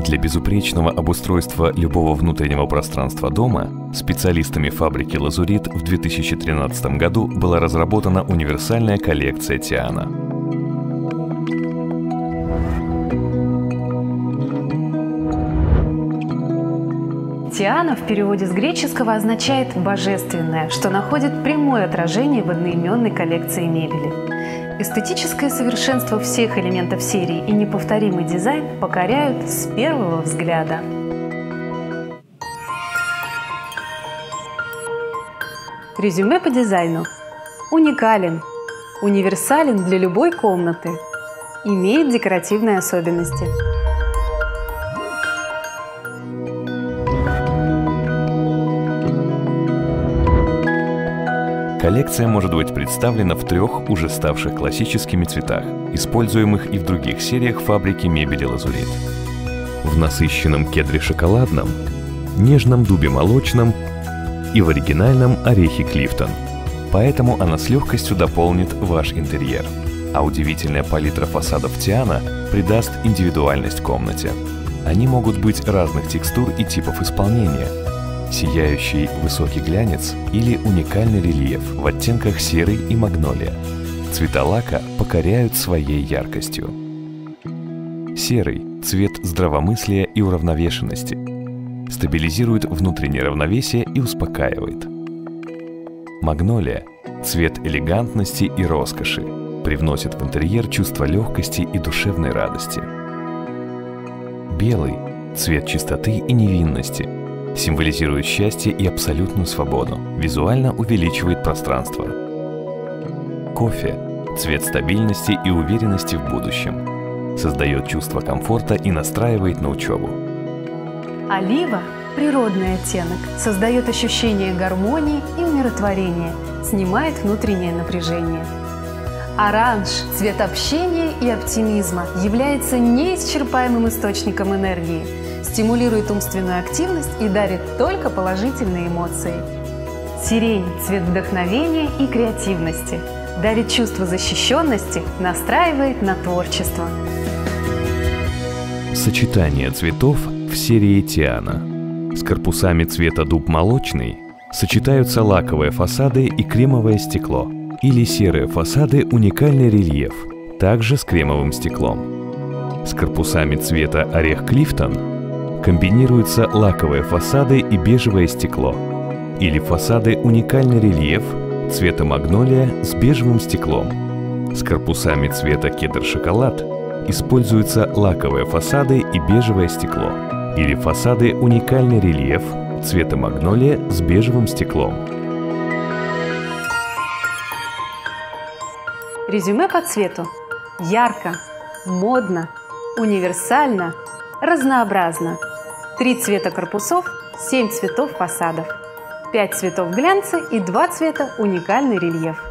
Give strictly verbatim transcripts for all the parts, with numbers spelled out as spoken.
Для безупречного обустройства любого внутреннего пространства дома специалистами фабрики «Лазурит» в две тысячи тринадцатом году была разработана универсальная коллекция Тиана. Тиана в переводе с греческого означает «божественное», что находит прямое отражение в одноименной коллекции мебели. Эстетическое совершенство всех элементов серии и неповторимый дизайн покоряют с первого взгляда. Резюме по дизайну. Уникален, универсален для любой комнаты, имеет декоративные особенности. Коллекция может быть представлена в трех уже ставших классическими цветах, используемых и в других сериях фабрики мебели «Лазурит». В насыщенном кедре шоколадном, нежном дубе молочном и в оригинальном орехе Клифтон. Поэтому она с легкостью дополнит ваш интерьер. А удивительная палитра фасадов Тиана придаст индивидуальность комнате. Они могут быть разных текстур и типов исполнения. Сияющий высокий глянец или уникальный рельеф в оттенках серый и магнолия. Цвета лака покоряют своей яркостью. Серый – цвет здравомыслия и уравновешенности. Стабилизирует внутреннее равновесие и успокаивает. Магнолия – цвет элегантности и роскоши. Привносит в интерьер чувство легкости и душевной радости. Белый – цвет чистоты и невинности. Символизирует счастье и абсолютную свободу, визуально увеличивает пространство. Кофе – цвет стабильности и уверенности в будущем. Создает чувство комфорта и настраивает на учебу. Олива – природный оттенок, создает ощущение гармонии и умиротворения, снимает внутреннее напряжение. Оранж – цвет общения и оптимизма, является неисчерпаемым источником энергии, стимулирует умственную активность и дарит только положительные эмоции. Сирень – цвет вдохновения и креативности, дарит чувство защищенности, настраивает на творчество. Сочетание цветов в серии Тиана. С корпусами цвета дуб молочный сочетаются лаковые фасады и кремовое стекло, или серые фасады уникальный рельеф, также с кремовым стеклом. С корпусами цвета орех Клифтон комбинируются лаковые фасады и бежевое стекло, или фасады уникальный рельеф цвета магнолия с бежевым стеклом. С корпусами цвета кедр-шоколад используются лаковые фасады и бежевое стекло, или фасады уникальный рельеф цвета магнолия с бежевым стеклом. Резюме по цвету. Ярко, модно, универсально, разнообразно. Три цвета корпусов, семь цветов фасадов, пять цветов глянца и два цвета уникальный рельеф.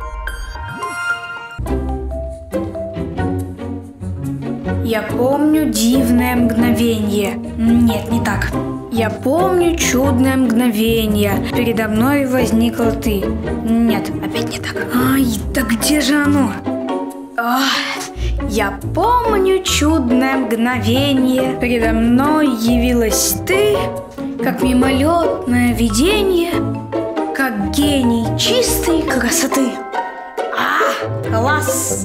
Я помню дивное мгновенье. Нет, не так. Я помню чудное мгновенье. Передо мной возникла ты. Нет, опять не так. Ай, да где же оно? Ах, я помню чудное мгновенье. Передо мной явилась ты, как мимолетное видение, как гений чистой красоты. А, класс!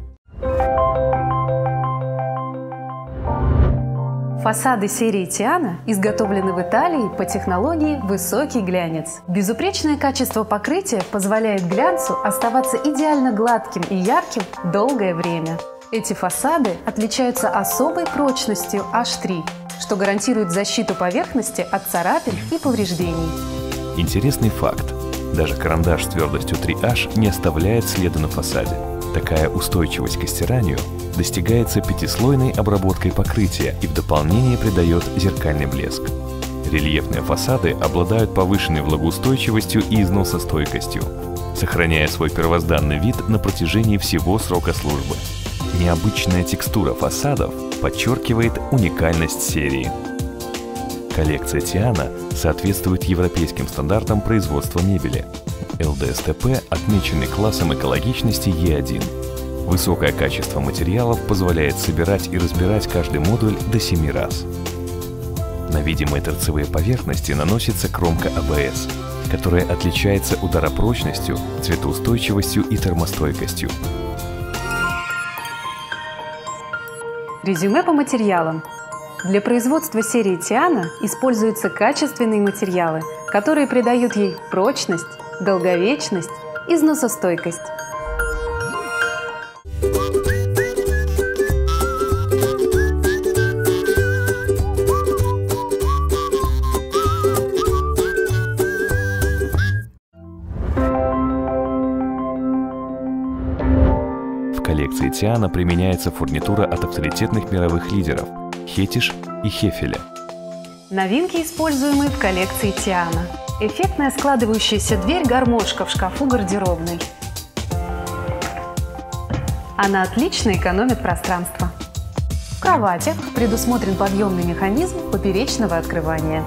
Фасады серии Тиана изготовлены в Италии по технологии «Высокий глянец». Безупречное качество покрытия позволяет глянцу оставаться идеально гладким и ярким долгое время. Эти фасады отличаются особой прочностью эйч три, что гарантирует защиту поверхности от царапин и повреждений. Интересный факт. Даже карандаш с твердостью три эйч не оставляет следа на фасаде. Такая устойчивость к стиранию достигается пятислойной обработкой покрытия и в дополнение придает зеркальный блеск. Рельефные фасады обладают повышенной влагоустойчивостью и износостойкостью, сохраняя свой первозданный вид на протяжении всего срока службы. Необычная текстура фасадов подчеркивает уникальность серии. Коллекция Тиана соответствует европейским стандартам производства мебели. эл дэ эс тэ пэ отмечены классом экологичности е один. Высокое качество материалов позволяет собирать и разбирать каждый модуль до семи раз. На видимые торцевые поверхности наносится кромка А Б С, которая отличается ударопрочностью, цветоустойчивостью и термостойкостью. Резюме по материалам. Для производства серии Тиана используются качественные материалы, которые придают ей прочность, долговечность, износостойкость. В коллекции Тиана применяется фурнитура от авторитетных мировых лидеров Хеттиш и Хефеля. Новинки, используемые в коллекции Тиана. Эффектная складывающаяся дверь-гармошка в шкафу гардеробной. Она отлично экономит пространство. В кроватях предусмотрен подъемный механизм поперечного открывания.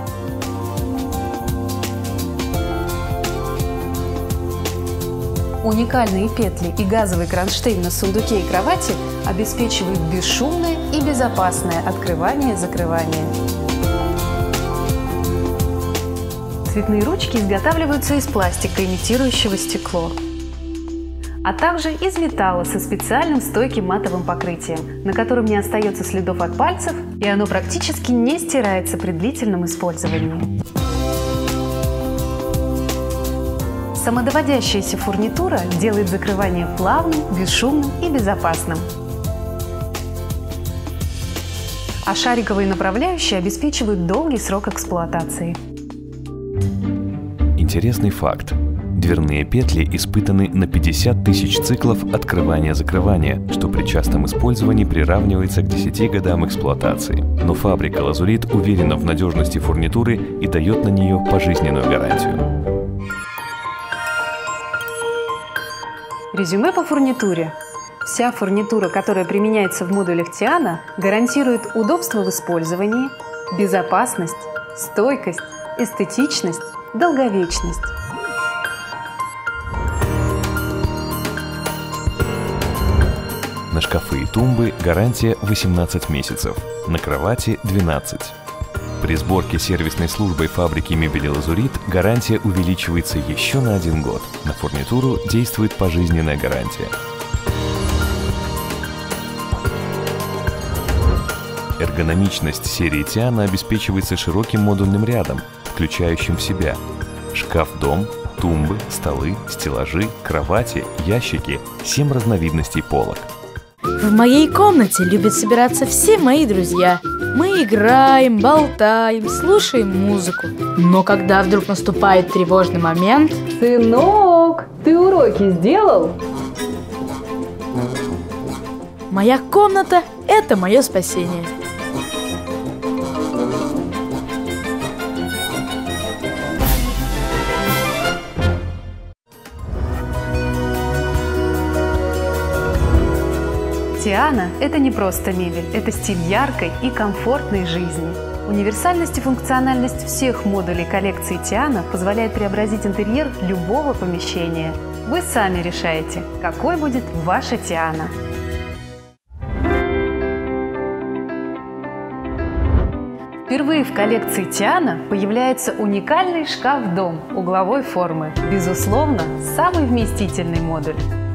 Уникальные петли и газовый кронштейн на сундуке и кровати обеспечивают бесшумное и безопасное открывание-закрывание. Цветные ручки изготавливаются из пластика, имитирующего стекло, а также из металла со специальным стойким матовым покрытием, на котором не остается следов от пальцев, и оно практически не стирается при длительном использовании. Самодоводящаяся фурнитура делает закрывание плавным, бесшумным и безопасным. А шариковые направляющие обеспечивают долгий срок эксплуатации. Интересный факт. Дверные петли испытаны на пятьдесят тысяч циклов открывания-закрывания, что при частом использовании приравнивается к десяти годам эксплуатации. Но фабрика Лазурит уверена в надежности фурнитуры и дает на нее пожизненную гарантию. Резюме по фурнитуре. Вся фурнитура, которая применяется в модулях Тиана, гарантирует удобство в использовании, безопасность, стойкость, эстетичность, долговечность. На шкафы и тумбы гарантия восемнадцать месяцев, на кровати двенадцать. При сборке сервисной службой фабрики мебели Лазурит гарантия увеличивается еще на один год. На фурнитуру действует пожизненная гарантия. Эргономичность серии Тиана обеспечивается широким модульным рядом, включающим в себя шкаф-дом, тумбы, столы, стеллажи, кровати, ящики, семь разновидностей полок. В моей комнате любят собираться все мои друзья. Мы играем, болтаем, слушаем музыку. Но когда вдруг наступает тревожный момент... Сынок, ты уроки сделал? Моя комната – это мое спасение. Тиана – это не просто мебель, это стиль яркой и комфортной жизни. Универсальность и функциональность всех модулей коллекции Тиана позволяет преобразить интерьер любого помещения. Вы сами решаете, какой будет ваша Тиана. Впервые в коллекции Тиана появляется уникальный шкаф-дом угловой формы. Безусловно, самый вместительный модуль.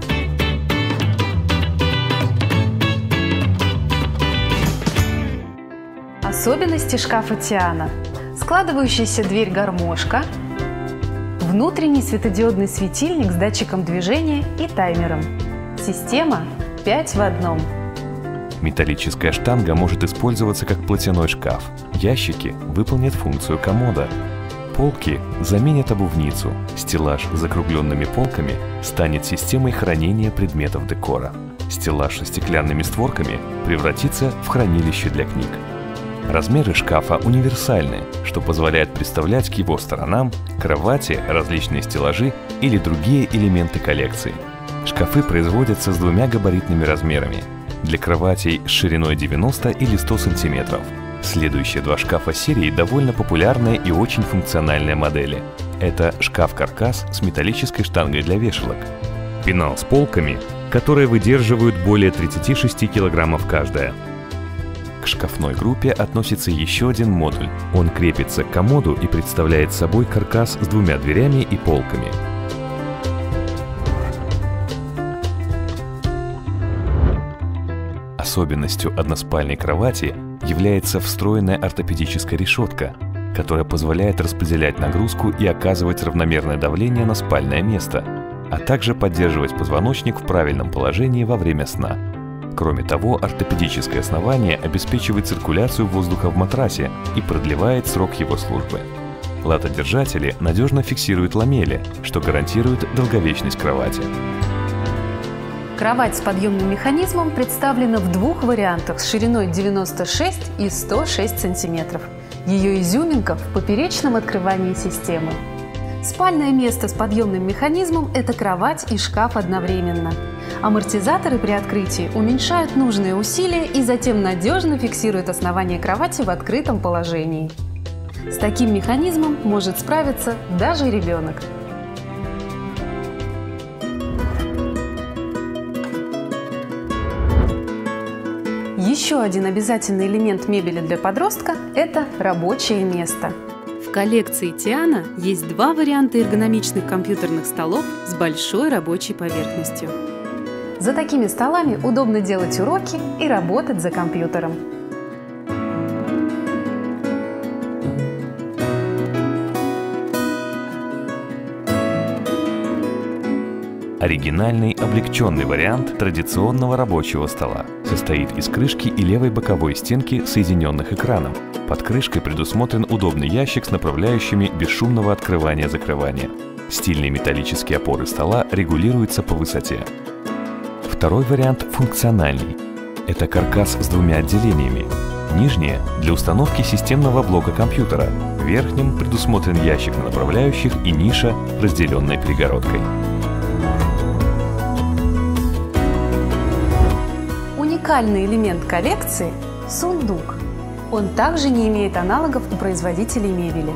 Особенности шкафа Тиана. Складывающаяся дверь-гармошка, внутренний светодиодный светильник с датчиком движения и таймером. Система пять в одном. Металлическая штанга может использоваться как платяной шкаф. Ящики выполнят функцию комода. Полки заменят обувницу. Стеллаж с закругленными полками станет системой хранения предметов декора. Стеллаж со стеклянными створками превратится в хранилище для книг. Размеры шкафа универсальны, что позволяет представлять к его сторонам кровати, различные стеллажи или другие элементы коллекции. Шкафы производятся с двумя габаритными размерами. Для кроватей с шириной девяносто или сто сантиметров. Следующие два шкафа серии довольно популярные и очень функциональные модели. Это шкаф-каркас с металлической штангой для вешалок. Пенал с полками, которые выдерживают более тридцати шести килограммов каждая. К шкафной группе относится еще один модуль. Он крепится к комоду и представляет собой каркас с двумя дверями и полками. Особенностью односпальной кровати является встроенная ортопедическая решетка, которая позволяет распределять нагрузку и оказывать равномерное давление на спальное место, а также поддерживать позвоночник в правильном положении во время сна. Кроме того, ортопедическое основание обеспечивает циркуляцию воздуха в матрасе и продлевает срок его службы. Латодержатели надежно фиксируют ламели, что гарантирует долговечность кровати. Кровать с подъемным механизмом представлена в двух вариантах с шириной девяносто шесть и сто шесть сантиметров. Ее изюминка в поперечном открывании системы. Спальное место с подъемным механизмом – это кровать и шкаф одновременно. Амортизаторы при открытии уменьшают нужные усилия и затем надежно фиксируют основание кровати в открытом положении. С таким механизмом может справиться даже ребенок. Еще один обязательный элемент мебели для подростка – это рабочее место. В коллекции Тиана есть два варианта эргономичных компьютерных столов с большой рабочей поверхностью. За такими столами удобно делать уроки и работать за компьютером. Оригинальный облегченный вариант традиционного рабочего стола состоит из крышки и левой боковой стенки, соединенных экраном. Под крышкой предусмотрен удобный ящик с направляющими бесшумного открывания-закрывания. Стильные металлические опоры стола регулируются по высоте. Второй вариант функциональный. Это каркас с двумя отделениями. Нижнее – для установки системного блока компьютера. В верхнем предусмотрен ящик на направляющих и ниша, разделенная перегородкой. Уникальный элемент коллекции – сундук. Он также не имеет аналогов у производителей мебели.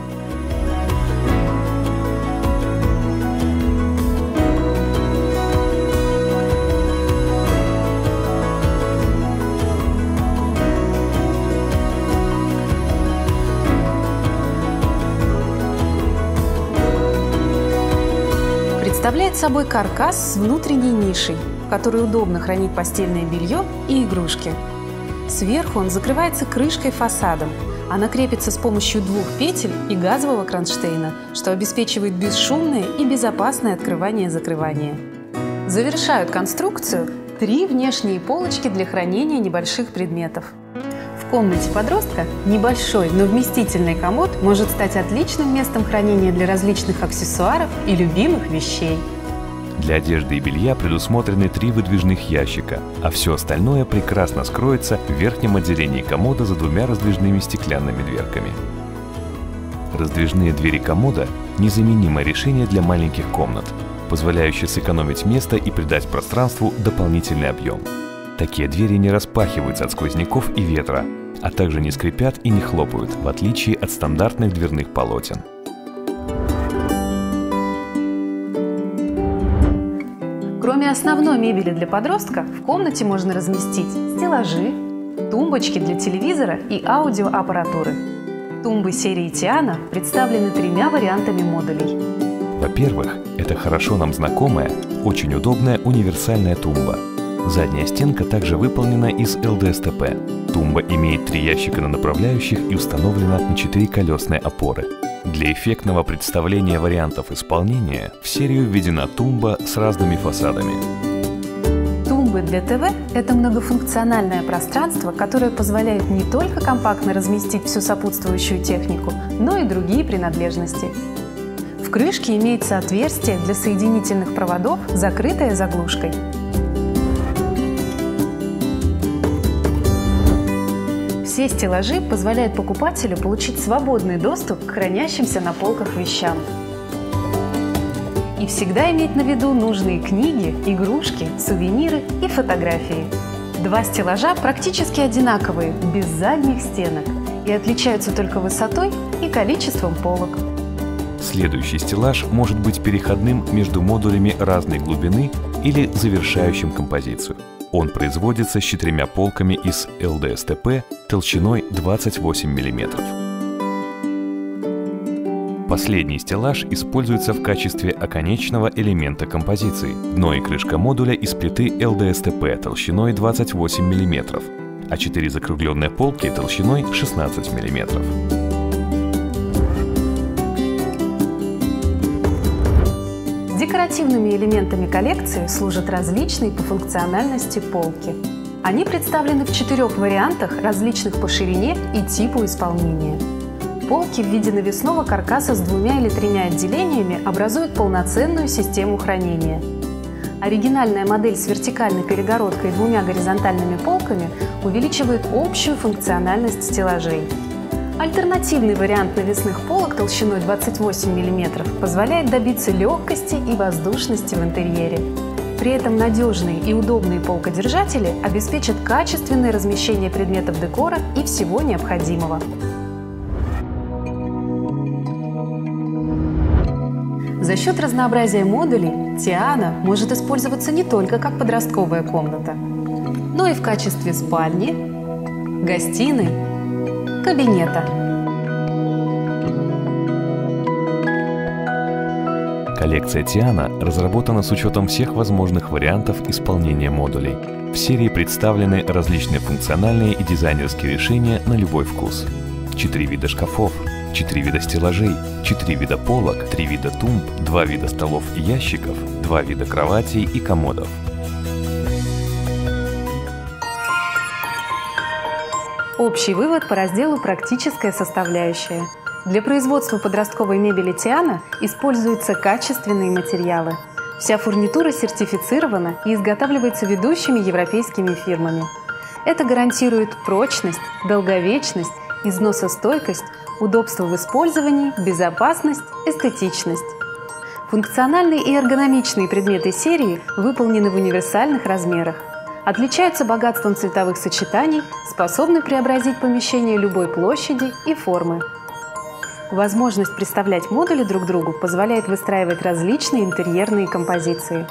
Представляет собой каркас с внутренней нишей, в которой удобно хранить постельное белье и игрушки. Сверху он закрывается крышкой фасадом. Она крепится с помощью двух петель и газового кронштейна, что обеспечивает бесшумное и безопасное открывание-закрывание. Завершают конструкцию три внешние полочки для хранения небольших предметов. В комнате подростка небольшой, но вместительный комод может стать отличным местом хранения для различных аксессуаров и любимых вещей. Для одежды и белья предусмотрены три выдвижных ящика, а все остальное прекрасно скроется в верхнем отделении комода за двумя раздвижными стеклянными дверками. Раздвижные двери комода – незаменимое решение для маленьких комнат, позволяющее сэкономить место и придать пространству дополнительный объем. Такие двери не распахиваются от сквозняков и ветра, а также не скрипят и не хлопают, в отличие от стандартных дверных полотен. Кроме основной мебели для подростка, в комнате можно разместить стеллажи, тумбочки для телевизора и аудиоаппаратуры. Тумбы серии Тиана представлены тремя вариантами модулей. Во-первых, это хорошо нам знакомая, очень удобная универсальная тумба. Задняя стенка также выполнена из эл дэ эс тэ пэ. Тумба имеет три ящика на направляющих и установлена на четыре колесные опоры. Для эффектного представления вариантов исполнения в серию введена тумба с разными фасадами. Тумбы для ТВ – это многофункциональное пространство, которое позволяет не только компактно разместить всю сопутствующую технику, но и другие принадлежности. В крышке имеется отверстие для соединительных проводов, закрытое заглушкой. Все стеллажи позволяют покупателю получить свободный доступ к хранящимся на полках вещам. И всегда иметь на виду нужные книги, игрушки, сувениры и фотографии. Два стеллажа практически одинаковые, без задних стенок, и отличаются только высотой и количеством полок. Следующий стеллаж может быть переходным между модулями разной глубины или завершающим композицию. Он производится с четырьмя полками из эл дэ эс тэ пэ толщиной двадцать восемь миллиметров. Последний стеллаж используется в качестве оконечного элемента композиции. Дно и крышка модуля из плиты эл дэ эс тэ пэ толщиной двадцать восемь миллиметров, а четыре закругленные полки толщиной шестнадцать миллиметров. Декоративными элементами коллекции служат различные по функциональности полки. Они представлены в четырех вариантах, различных по ширине и типу исполнения. Полки в виде навесного каркаса с двумя или тремя отделениями образуют полноценную систему хранения. Оригинальная модель с вертикальной перегородкой и двумя горизонтальными полками увеличивает общую функциональность стеллажей. Альтернативный вариант навесных полок толщиной двадцать восемь миллиметров позволяет добиться легкости и воздушности в интерьере. При этом надежные и удобные полкодержатели обеспечат качественное размещение предметов декора и всего необходимого. За счет разнообразия модулей Тиана может использоваться не только как подростковая комната, но и в качестве спальни, гостиной, кабинета. Коллекция Тиана разработана с учетом всех возможных вариантов исполнения модулей. В серии представлены различные функциональные и дизайнерские решения на любой вкус. Четыре вида шкафов, четыре вида стеллажей, четыре вида полок, три вида тумб, два вида столов и ящиков, два вида кроватей и комодов. Общий вывод по разделу «Практическая составляющая». Для производства подростковой мебели Тиана используются качественные материалы. Вся фурнитура сертифицирована и изготавливается ведущими европейскими фирмами. Это гарантирует прочность, долговечность, износостойкость, удобство в использовании, безопасность, эстетичность. Функциональные и эргономичные предметы серии выполнены в универсальных размерах. Отличаются богатством цветовых сочетаний, способны преобразить помещение любой площади и формы. Возможность представлять модули друг другу позволяет выстраивать различные интерьерные композиции.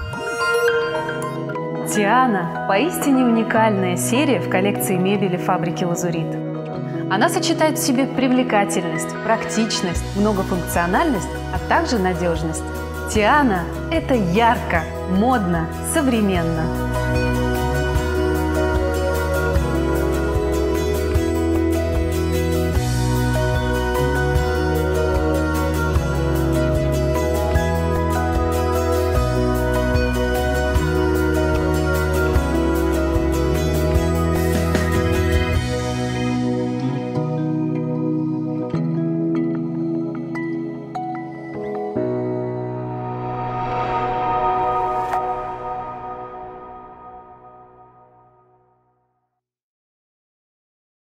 Тиана – поистине уникальная серия в коллекции мебели фабрики «Лазурит». Она сочетает в себе привлекательность, практичность, многофункциональность, а также надежность. Тиана – это ярко, модно, современно.